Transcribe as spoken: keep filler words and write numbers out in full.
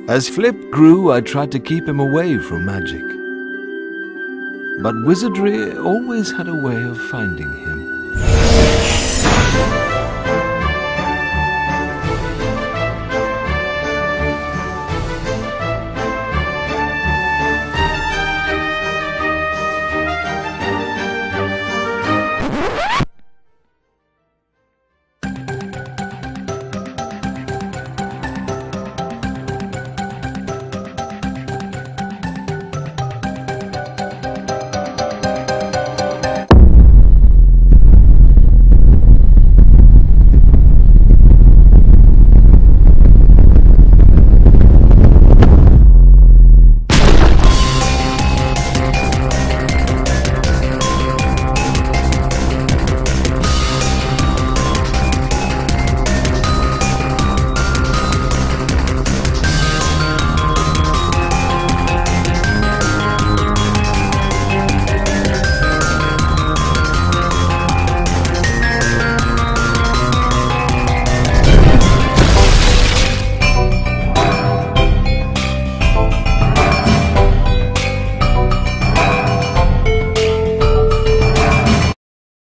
As Flip grew, I tried to keep him away from magic. But wizardry always had a way of finding him.